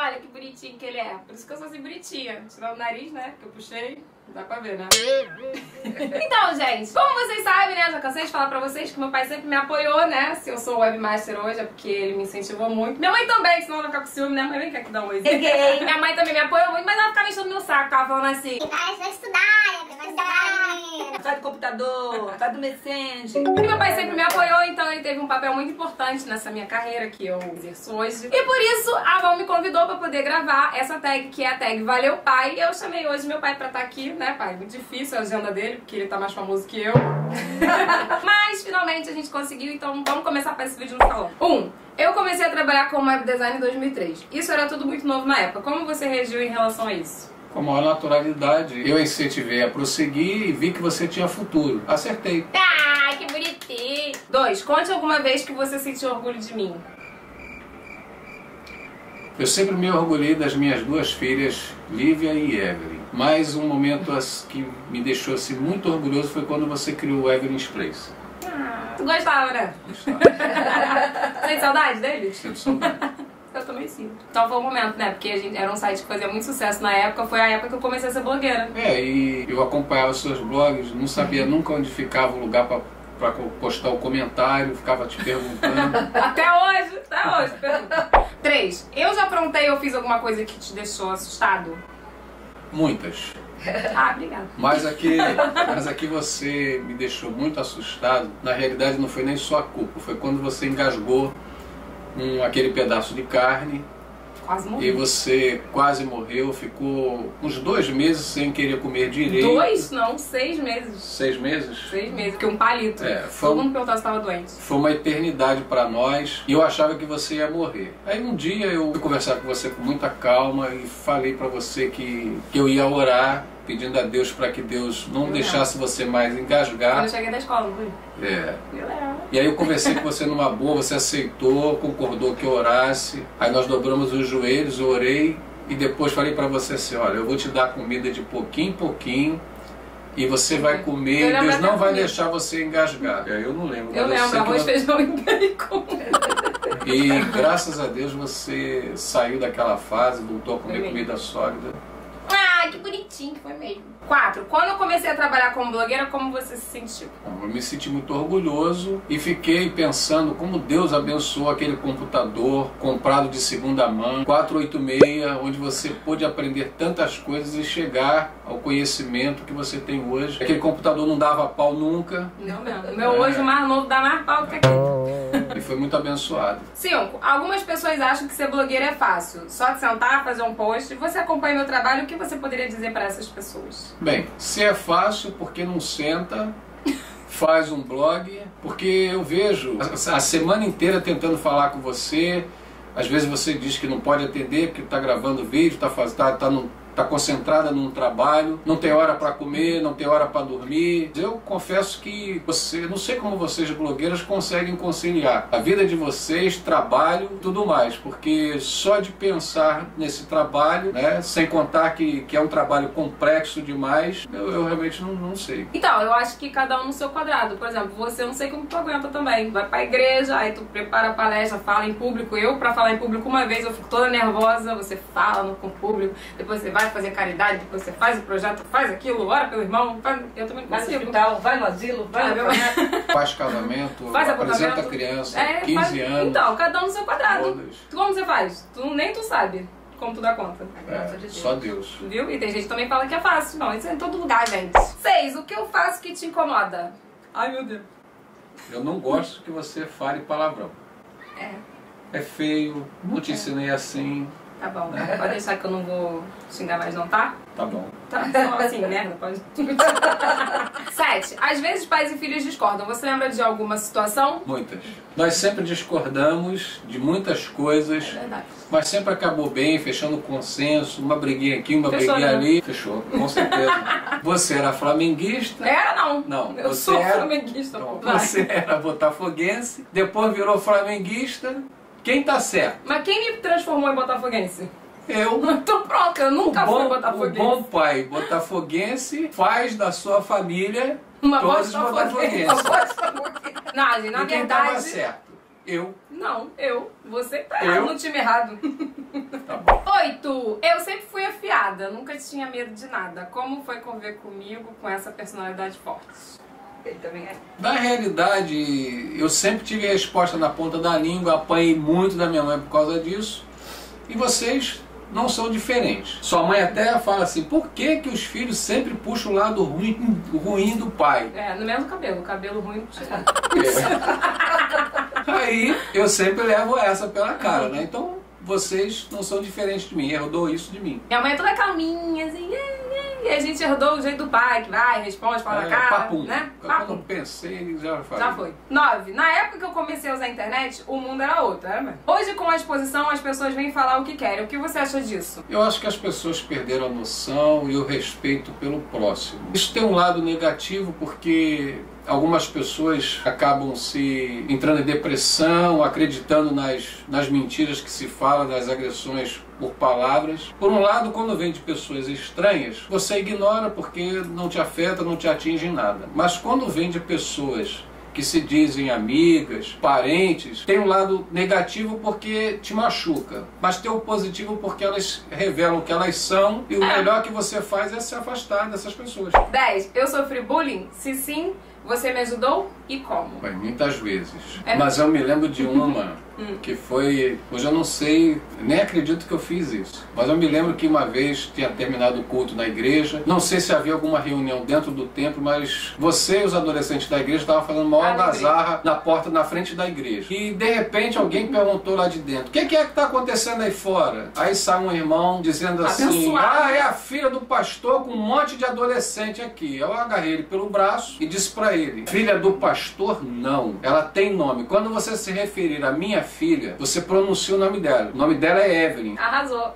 Olha que bonitinho que ele é. Por isso que eu sou assim bonitinha. Tirando o nariz, né? Que eu puxei. Dá pra ver, né? Então, gente, como vocês sabem, né? Já cansei de falar pra vocês que meu pai sempre me apoiou, né? Se eu sou webmaster hoje é porque ele me incentivou muito. Minha mãe também, senão ela vai ficar com ciúme, né? Minha mãe quer que dá um oizinho. Minha mãe também me apoiou muito, mas ela ficava enchendo meu saco. Tava falando assim: vai estudar, vai estudar. Sai do computador, sai do Messenger. E meu pai sempre me apoiou, então ele teve um papel muito importante nessa minha carreira que eu exerço hoje. E por isso a Val me convidou pra poder gravar essa tag, que é a tag Valeu Pai. E eu chamei hoje meu pai pra estar aqui, né, pai? Muito difícil a agenda dele, porque ele tá mais famoso que eu. Mas finalmente a gente conseguiu, então vamos começar para esse vídeo no salão. Eu comecei a trabalhar como web design em 2003. Isso era tudo muito novo na época. Como você reagiu em relação a isso? Com a maior naturalidade. Eu incentivei a prosseguir e vi que você tinha futuro. Acertei. Ah, que bonitinho! 2. Conte alguma vez que você sentiu orgulho de mim. Eu sempre me orgulhei das minhas duas filhas, Lívia e Evelyn. Mas um momento que me deixou assim, muito orgulhoso foi quando você criou o Evelyn's Place. Ah, tu gostava, né? Gostava. Sente saudade deles? Sinto saudade. Eu também sinto. Então foi o momento, né? Porque a gente era um site que fazia muito sucesso na época. Foi a época que eu comecei a ser blogueira. E eu acompanhava os seus blogs, não sabia nunca onde ficava o lugar para postar o comentário, ficava te perguntando. Até hoje, pergunta. 3. Eu já aprontei ou fiz alguma coisa que te deixou assustado? Muitas. Ah, obrigada. Mas aqui você me deixou muito assustado. Na realidade não foi nem sua culpa, foi quando você engasgou aquele pedaço de carne. Quase morri. E você quase morreu, ficou uns 2 meses sem querer comer direito. 2? Não, 6 meses. 6 meses? 6 meses, porque um palito. Todo mundo perguntava se estava doente. Foi uma eternidade pra nós e eu achava que você ia morrer. Aí um dia eu fui conversar com você com muita calma e falei pra você que eu ia orar, pedindo a Deus para que Deus não deixasse você mais engasgar. Quando eu cheguei da escola, não foi? E aí eu conversei com você numa boa, você aceitou, concordou que eu orasse. Aí nós dobramos os joelhos, eu orei e depois falei para você assim, olha, eu vou te dar comida de pouquinho em pouquinho e você vai comer, Deus não vai deixar você engasgar. Eu não lembro. Eu lembro, arroz, feijão e bacon. E graças a Deus você saiu daquela fase, voltou a comer comida sólida. Ah, que bonitinho que foi mesmo. 4. Quando eu comecei a trabalhar como blogueira, como você se sentiu? Eu me senti muito orgulhoso e fiquei pensando como Deus abençoou aquele computador comprado de segunda mão, 486, onde você pôde aprender tantas coisas e chegar ao conhecimento que você tem hoje. Aquele computador não dava pau nunca. Não mesmo. O meu hoje, o mais novo, dá mais pau que aquele. E foi muito abençoado. 5. Algumas pessoas acham que ser blogueira é fácil. Só de sentar, fazer um post. Você acompanha meu trabalho, o que você poderia dizer para essas pessoas? Bem, se é fácil, por que não senta, faz um blog? Porque eu vejo a semana inteira tentando falar com você. Às vezes você diz que não pode atender porque está gravando vídeo, está concentrada num trabalho, não tem hora para comer, não tem hora para dormir. Eu confesso que não sei como vocês blogueiras conseguem conciliar a vida de vocês, trabalho, tudo mais, porque só de pensar nesse trabalho, né, sem contar que é um trabalho complexo demais, eu realmente não sei. Então, eu acho que cada um no seu quadrado. Por exemplo, você, eu não sei como tu aguenta também. Vai pra igreja, aí tu prepara a palestra, fala em público. Eu, pra falar em público uma vez, eu fico toda nervosa, você fala com o público, depois você vai fazer caridade, depois você faz o projeto, faz aquilo, ora pelo irmão, eu também não consigo. Vai no hospital, vai no asilo, vai no orfanato. Faz casamento, apresenta criança, 15 anos. Então, cada um no seu quadrado. Como você faz? Nem tu sabe como tu dá conta. Só Deus. Viu? E tem gente que também fala que é fácil. Não, isso é em todo lugar, gente. 6. O que eu faço que te incomoda? Ai, meu Deus. Eu não gosto que você fale palavrão. É feio, não te ensinei assim. Tá bom, pode deixar que eu não vou xingar mais não, tá? Tá bom. Tá, só assim, merda, pode. 7. Às vezes pais e filhos discordam. Você lembra de alguma situação? Muitas. Nós sempre discordamos de muitas coisas, Verdade. mas sempre acabou bem, fechando consenso, uma briguinha aqui, uma Fechou, briguinha né? ali. Fechou, com certeza. Você era flamenguista. Era não. Não, Eu você sou era flamenguista. Não, Vai. você era botafoguense, depois virou flamenguista. Quem tá certo? Mas quem me transformou em botafoguense? Eu. Tô pronto, eu nunca fui botafoguense. O bom pai botafoguense faz da sua família Uma todos botafoguense. botafoguenses. Não, gente, na E quem tava verdade... certo? Eu. Não, eu. Você tá Eu? no time errado. Tá bom. 8. Eu sempre fui afiada, nunca tinha medo de nada. Como foi conviver comigo com essa personalidade forte? Ele também é. Na realidade, eu sempre tive a resposta na ponta da língua, apanhei muito da minha mãe por causa disso. E vocês não são diferentes. Sua mãe até fala assim, por que que os filhos sempre puxam o lado ruim do pai? É, no mesmo cabelo ruim. Aí eu sempre levo essa pela cara, né? Então vocês não são diferentes de mim, herdou isso de mim. Minha mãe é toda calminha, assim, e a gente herdou o jeito do pai, que vai, responde, fala na cara, papum. né? Quando eu Papum. pensei, já falei. Já foi. 9. Na época que eu comecei a usar a internet, o mundo era outro, era mesmo. Hoje, com a exposição, as pessoas vêm falar o que querem. O que você acha disso? Eu acho que as pessoas perderam a noção e o respeito pelo próximo. Isso tem um lado negativo porque algumas pessoas acabam se entrando em depressão, acreditando nas mentiras que se fala, nas agressões por palavras. Por um lado, quando vem de pessoas estranhas, você ignora porque não te afeta, não te atinge em nada. Mas quando vem de pessoas que se dizem amigas, parentes, tem um lado negativo porque te machuca, mas tem o positivo porque elas revelam o que elas são e o melhor que você faz é se afastar dessas pessoas. 10. Eu sofri bullying? Se sim, você me ajudou? E como? Bem, muitas vezes. É. Mas eu me lembro de uma que foi... Hoje eu não sei, nem acredito que eu fiz isso. Mas eu me lembro que uma vez tinha terminado o culto na igreja. Não sei se havia alguma reunião dentro do templo, mas você e os adolescentes da igreja estavam fazendo uma algazarra na porta, na frente da igreja. E de repente alguém perguntou lá de dentro, o que é que está acontecendo aí fora? Aí sai um irmão dizendo assim, Abençoado. é a filha do pastor com um monte de adolescente aqui. Eu agarrei ele pelo braço e disse para ele, filha do pastor, não. Ela tem nome. Quando você se referir à minha filha, você pronuncia o nome dela. O nome dela é Evelyn. Arrasou.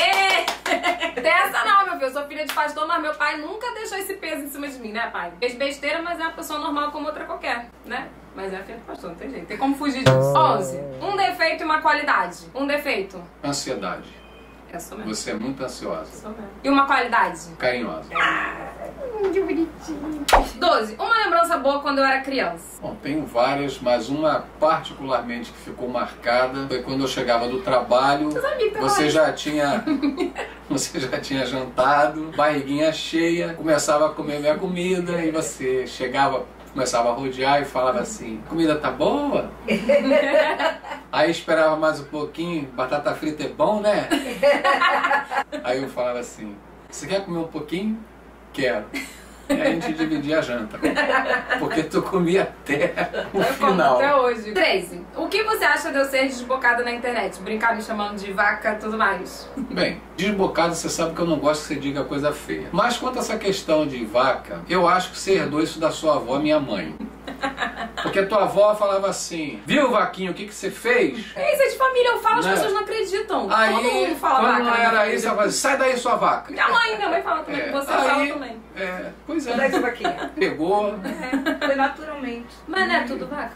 Tem essa não, meu filho. Eu sou filha de pastor, mas meu pai nunca deixou esse peso em cima de mim, né, pai? Fez besteira, mas é uma pessoa normal como outra qualquer, né? Mas é filha de pastor, não tem jeito. Tem como fugir disso. 11. Um defeito e uma qualidade. Um defeito. Ansiedade. É só mesmo. Você é muito ansiosa. Só mesmo. E uma qualidade. Carinhosa. Que bonitinho. 12. Uma lembrança boa quando eu era criança. Bom, tenho várias, mas uma particularmente que ficou marcada foi quando eu chegava do trabalho. Você já tinha jantado, barriguinha cheia, começava a comer minha comida e você começava a rodear e falava assim, comida tá boa? Aí esperava mais um pouquinho, batata frita é bom, né? Aí eu falava assim, você quer comer um pouquinho? Quero. E aí a gente dividia a janta. Porque tu comia até o final. Até hoje. 13. O que você acha de eu ser desbocada na internet? Brincar me chamando de vaca e tudo mais? Bem, desbocado você sabe que eu não gosto que você diga coisa feia. Mas quanto a essa questão de vaca, eu acho que você herdou isso da sua avó, minha mãe. Porque a tua avó falava assim, viu, vaquinho, o que você fez? Isso é de família, eu falo, as Né? pessoas não acreditam. Aí, Todo mundo fala quando vaca. não era isso, ela falava assim, sai daí sua vaca. Minha mãe fala também, É, você aí, fala também. Pois Daí é, essa vaquinha. pegou, Foi naturalmente. Mas não é tudo vaca.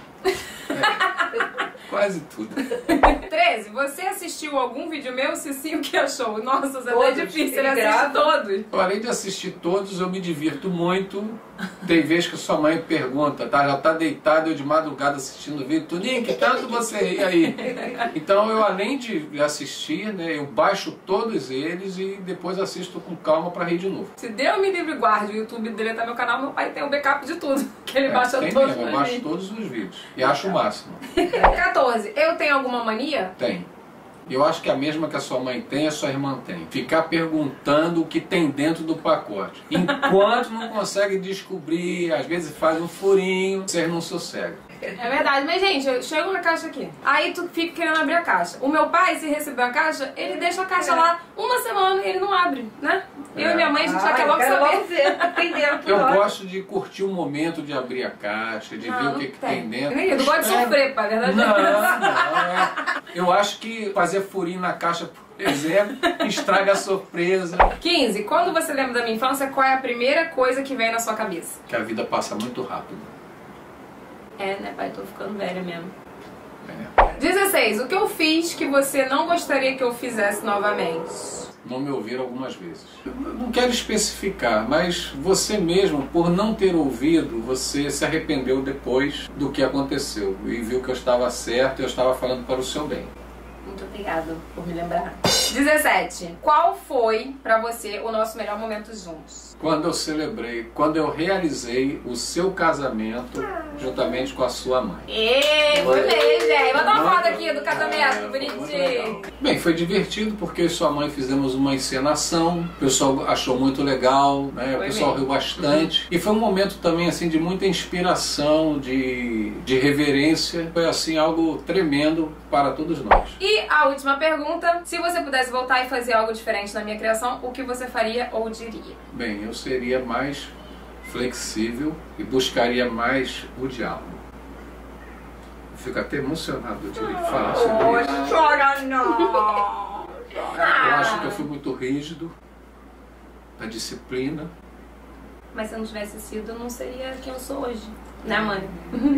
quase tudo. 13. Você assistiu algum vídeo meu? Se sim, o que achou? Nossa, é até Todos. difícil, Ele ele assiste grava. todos. Além de assistir todos, eu me divirto muito. Tem vezes que sua mãe pergunta, já tá deitado eu de madrugada assistindo o vídeo, Toninho, que tanto você ri aí? Então eu, além de assistir, né, eu baixo todos eles e depois assisto com calma para rir de novo. Se Deus me livre e guarde, o YouTube deletar meu canal, meu pai tem um backup de tudo. Que ele baixa Tem todos mesmo, eu pra baixo mim. todos os vídeos e acho o máximo. 14. Eu tenho alguma mania? Tem. Eu acho que a mesma que a sua mãe tem, a sua irmã tem. Ficar perguntando o que tem dentro do pacote. Enquanto não consegue descobrir, às vezes faz um furinho, vocês não sossegam. É verdade, mas gente, eu chego na caixa aqui. Aí tu fica querendo abrir a caixa. O meu pai, se receber a caixa, ele deixa a caixa lá uma semana e ele não abre, né? Eu e minha mãe, a gente já quer logo quero saber. logo ver, tem dentro. Eu olha. gosto de curtir o momento de abrir a caixa, de ver o que tem dentro. Eu gosto de sofrer, pai, verdade? Não. Eu acho que fazer furinho na caixa, por exemplo, estraga a surpresa. 15. Quando você lembra da minha infância, qual é a primeira coisa que vem na sua cabeça? Que a vida passa muito rápido. É, né, pai? Tô ficando velha mesmo. É. 16. O que eu fiz que você não gostaria que eu fizesse novamente? não me ouvir algumas vezes. Eu não quero especificar, mas você mesmo, por não ter ouvido, você se arrependeu depois do que aconteceu e viu que eu estava certo e eu estava falando para o seu bem. Muito obrigada por me lembrar. 17. Qual foi pra você o nosso melhor momento juntos? Quando eu realizei o seu casamento juntamente com a sua mãe. Foi mesmo, gente. Bota uma foto aqui do casamento, bonitinho. Bem, foi divertido porque eu e sua mãe fizemos uma encenação, o pessoal achou muito legal, né? O pessoal riu bastante. E foi um momento também assim de muita inspiração, de reverência. Foi assim algo tremendo para todos nós. E a última pergunta, se você pudesse voltar e fazer algo diferente na minha criação, o que você faria ou diria? Bem, eu seria mais flexível e buscaria mais o diálogo. Eu fico até emocionado de falar sobre isso. Chora não! Eu acho que eu fui muito rígido, da disciplina. Mas se eu não tivesse sido, eu não seria quem eu sou hoje. Né, mãe?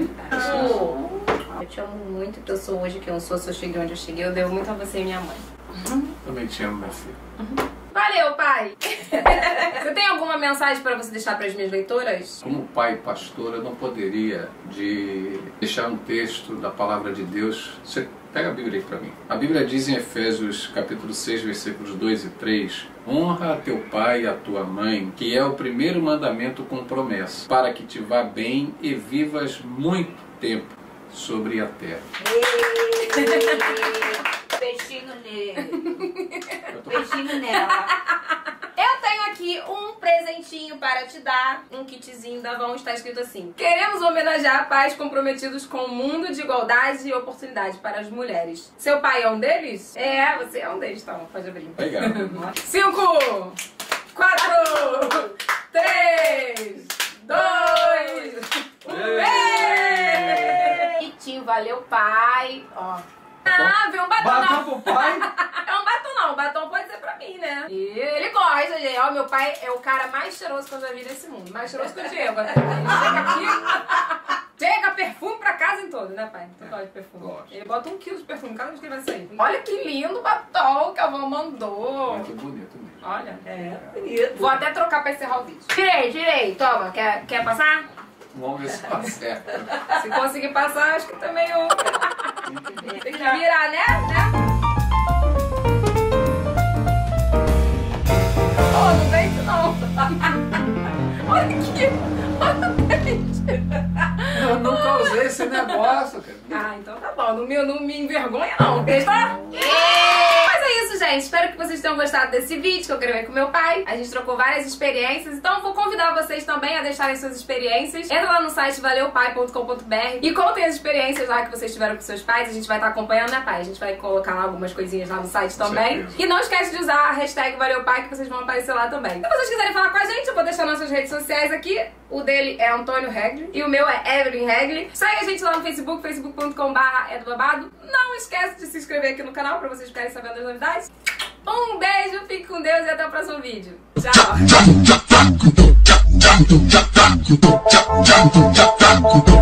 Eu te amo muito, que eu sou hoje quem eu sou. Se eu cheguei onde eu cheguei, eu devo muito a você e minha mãe. Também te amo, minha filha. Valeu, pai! Você tem alguma mensagem para você deixar para as minhas leitoras? Como pai e pastor, eu não poderia deixar um texto da palavra de Deus. Você pega a Bíblia aí para mim. A Bíblia diz em Efésios capítulo 6, versículos 2 e 3: honra a teu pai e a tua mãe, que é o primeiro mandamento com promessa, para que te vá bem e vivas muito tempo sobre a terra. Beijinho nele. Beijinho nela. Eu tenho aqui um presentinho para te dar, um kitzinho da Avon, está escrito assim: queremos homenagear pais comprometidos com um mundo de igualdade e oportunidade para as mulheres. Seu pai é um deles? É, você é um deles, então pode abrir. Obrigado. 5, 4, 3, 2, 1. Kitinho, valeu, pai. Ó. Ah, viu um batom? Batom pro pai? É um batom não, batom pode ser pra mim, né? E ele gosta, gente. Ó, meu pai é o cara mais cheiroso que eu já vi nesse mundo. Mais cheiroso que o Diego. Ele chega aqui, chega perfume pra casa em todo, né, pai? Tu gosta de perfume? Gosto. Ele bota 1 quilo de perfume cada vez que ele vai sair. Olha que lindo batom que a avó mandou. Muito bonito mesmo. Olha. É, bonito. Vou até trocar pra encerrar o vídeo. Tirei. Toma, quer passar? Vamos ver se tá certo. Se conseguir passar, acho que também eu... Tem que virar, né? Oh, não vem isso não. Olha aqui. Olha o dente. Eu nunca usei esse negócio, cara. Ah, então tá bom. Não me envergonha não. Tá? Mas é isso, gente. Espero que vocês tenham gostado desse vídeo que eu gravei com meu pai. A gente trocou várias experiências. Então eu vou convidar vocês também a deixarem suas experiências. Entra lá no site valeupai.com.br e contem as experiências lá que vocês tiveram com seus pais. A gente vai estar acompanhando, né, pai? A gente vai colocar lá algumas coisinhas lá no site também. certeza. E não esquece de usar a hashtag valeupai, que vocês vão aparecer lá também. Se vocês quiserem falar com a gente, eu vou deixar nossas redes sociais aqui. O dele é Antônio Regli e o meu é Evelyn Regli. Segue a gente lá no Facebook, facebook.com/edobabado. Não esquece de se inscrever aqui no canal pra vocês ficarem sabendo das novidades. Um beijo, fique com Deus e até o próximo vídeo. Tchau!